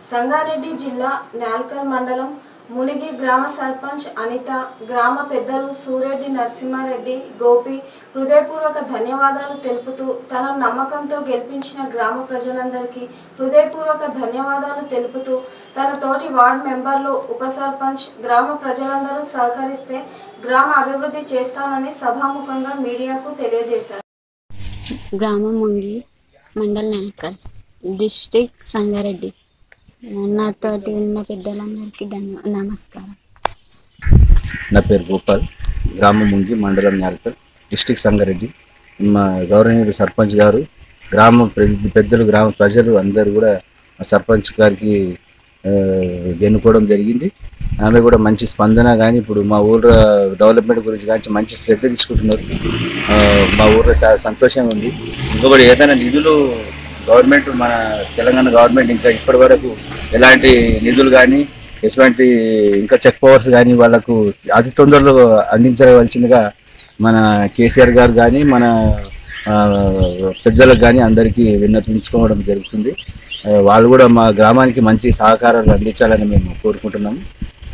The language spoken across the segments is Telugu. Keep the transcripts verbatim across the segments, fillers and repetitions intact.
సంగారెడ్డి జిల్లా నాల్కల్ మండలం మునిగి గ్రామ సర్పంచ్ అనిత, గ్రామ పెద్దలు సూరెడ్డి నరసింహారెడ్డి, గోపి హృదయపూర్వక ధన్యవాదాలు తెలుపుతూ తన నమ్మకంతో గెలిపించిన గ్రామ ప్రజలందరికీ హృదయపూర్వక ధన్యవాదాలు తెలుపుతూ తన తోటి వార్డు మెంబర్లు, ఉప సర్పంచ్, గ్రామ ప్రజలందరూ సహకరిస్తే గ్రామ అభివృద్ధి చేస్తానని సభాముఖంగా మీడియాకు తెలియజేశారు. గ్రామం మునిగి మండల్ నాల్కల్ డిస్ట్రిక్ట్ సంగారెడ్డి. నాతోటి ఉన్న పెద్దలందరికీ ధన్య నమస్కారం. నా పేరు గోపాల్, గ్రామం మునిగి మండలం నాల్కల్ డిస్ట్రిక్ట్ సంగారెడ్డి. మా గౌరవనీయులు సర్పంచ్ గారు, గ్రామ పెద్దలు, గ్రామ ప్రజలు అందరూ కూడా సర్పంచ్ గారికి ఎన్నుకోవడం జరిగింది. ఆమె కూడా మంచి స్పందన కానీ ఇప్పుడు మా ఊళ్ళో డెవలప్మెంట్ గురించి కానీ మంచి శ్రద్ధ తీసుకుంటున్నారు. మా ఊళ్ళో చాలా సంతోషంగా ఉంది. ఇంకొకటి ఏదైనా నిధులు గవర్నమెంట్, మన తెలంగాణ గవర్నమెంట్ ఇంకా ఇప్పటి వరకు ఎలాంటి నిధులు కానీ ఎటువంటి ఇంకా చెక్ పవర్స్ కానీ వాళ్ళకు అతి తొందరలో అందించవలసిందిగా మన కేసీఆర్ గారు కానీ మన పెద్దలకు కానీ అందరికీ విన్నపించుకోవడం జరుగుతుంది. వాళ్ళు కూడా మా గ్రామానికి మంచి సహకారాలు అందించాలని మేము కోరుకుంటున్నాము.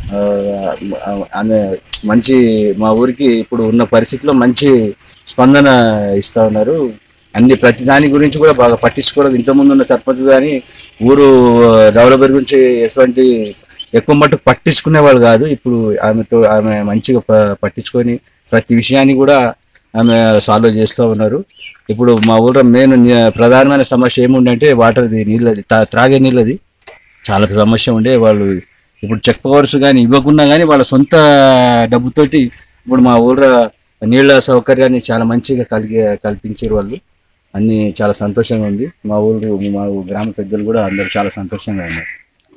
ఆమె మంచి మా ఊరికి ఇప్పుడు ఉన్న పరిస్థితిలో మంచి స్పందన ఇస్తూ ఉన్నారు. అన్ని ప్రతి దాని గురించి కూడా బాగా పట్టించుకోవడం. ఇంతకుముందు ఉన్న సర్పంచ్ కానీ ఊరు డెవలప్మెంట్ గురించి ఎటువంటి ఎక్కువ మట్టుకు పట్టించుకునే వాళ్ళు కాదు. ఇప్పుడు ఆమెతో ఆమె మంచిగా పట్టించుకొని ప్రతి విషయాన్ని కూడా ఆమె సాల్వ్ చేస్తూ ఉన్నారు. ఇప్పుడు మా ఊళ్ళో మెయిన్ ప్రధానమైన సమస్య ఏముందంటే వాటర్ది, నీళ్ళది, త్రాగే నీళ్ళది చాలా సమస్య ఉండే. వాళ్ళు ఇప్పుడు చెక్ పవర్స్ కానీ ఇవ్వకున్నా కానీ వాళ్ళ సొంత డబ్బుతోటి ఇప్పుడు మా ఊళ్ళో నీళ్ళ సౌకర్యాన్ని చాలా మంచిగా కలిగి కల్పించారు వాళ్ళు. అన్నీ చాలా సంతోషంగా ఉంది. మా ఊరు మా గ్రామ పెద్దలు కూడా అందరూ చాలా సంతోషంగా ఉన్నారు.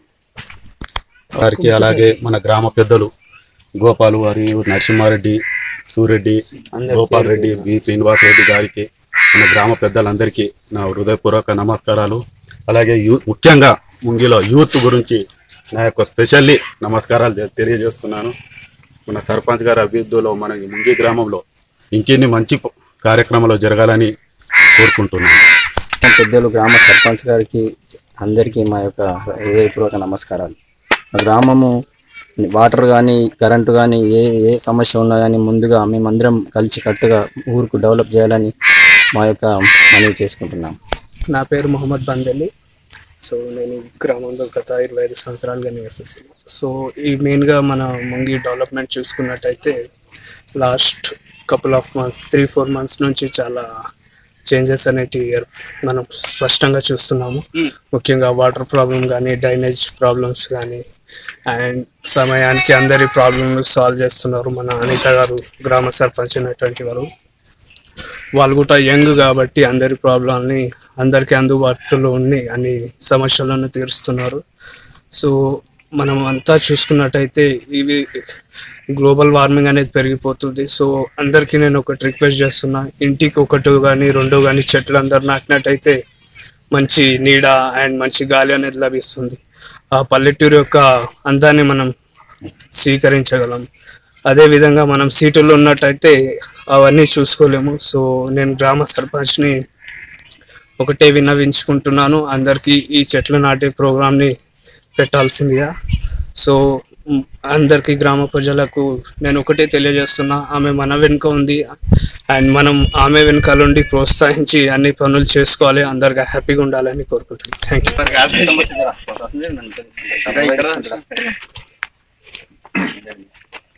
వారికి అలాగే మన గ్రామ పెద్దలు గోపాల్ వారి, నరసింహారెడ్డి, సూరెడ్డి, గోపాల్ రెడ్డి, బి శ్రీనివాస్ రెడ్డి గారికి, మన గ్రామ పెద్దలందరికీ నా హృదయపూర్వక నమస్కారాలు. అలాగే యూత్, ముఖ్యంగా ముంగిలో యూత్ గురించి నా యొక్క స్పెషల్లీ నమస్కారాలు తెలియజేస్తున్నాను. మన సర్పంచ్ గారి అభివృద్ధిలో మన ముంగి గ్రామంలో ఇంకెన్ని మంచి కార్యక్రమాలు జరగాలని కోరుకుంటున్నాను. పెద్దలు, గ్రామ సర్పంచ్ గారికి అందరికీ మా యొక్క హృదయపూర్వక నమస్కారాలు. మా గ్రామము వాటర్ కానీ కరెంటు కానీ ఏ ఏ సమస్య ఉన్నా కానీ ముందుగా మేమందరం కలిసి కట్టుగా ఊరుకు డెవలప్ చేయాలని మా యొక్క మనవి చేసుకుంటున్నాం. నా పేరు మొహమ్మద్ బందలి. సో నేను గ్రామంలో గత ఇరవై ఐదు సంవత్సరాలుగా నివసిస్తున్నాను. సో ఈ మెయిన్గా మన ముంగి డెవలప్మెంట్ చూసుకున్నట్టయితే last couple of months, three four months నుంచి చాలా చేంజెస్ అనేటివి మనం స్పష్టంగా చూస్తున్నాము. ముఖ్యంగా వాటర్ ప్రాబ్లం కానీ, డ్రైనేజ్ ప్రాబ్లమ్స్ కానీ, అండ్ సమయానికి అందరి ప్రాబ్లమ్లు సాల్వ్ చేస్తున్నారు మన అనిత గారు, గ్రామ సర్పంచ్ అయినటువంటి వారు. వాళ్ళు కూడా యంగ్ కాబట్టి అందరి ప్రాబ్లంని అందరికీ అందుబాటులో ఉండి అన్ని సమస్యలను తీరుస్తున్నారు. సో మనం అంతా చూసుకున్నట్టయితే ఇవి గ్లోబల్ వార్మింగ్ అనేది పెరిగిపోతుంది. సో అందరికీ నేను ఒకటి రిక్వెస్ట్ చేస్తున్నా, ఇంటికి ఒకటి కానీ రెండు కానీ చెట్లు అందరు నాటినట్టయితే మంచి నీడ అండ్ మంచి గాలి అనేది లభిస్తుంది. ఆ పల్లెటూరు యొక్క అందాన్ని మనం స్వీకరించగలం. అదేవిధంగా మనం సిటీలో ఉన్నట్టయితే అవన్నీ చూసుకోలేము. సో నేను గ్రామ సర్పంచ్ని ఒకటే విన్నవించుకుంటున్నాను, అందరికీ ఈ చెట్లు నాటే ప్రోగ్రామ్ని పెట్టాల్సిందిగా. సో అందరికీ గ్రామ ప్రజలకు నేను ఒకటే తెలియజేస్తున్నా, ఆమె మన వెనుక ఉంది అండ్ మనం ఆమె వెనుకాల ఉండి ప్రోత్సహించి అన్ని పనులు చేసుకోవాలి, అందరికీ హ్యాపీగా ఉండాలని కోరుకుంటున్నాను. Thank you.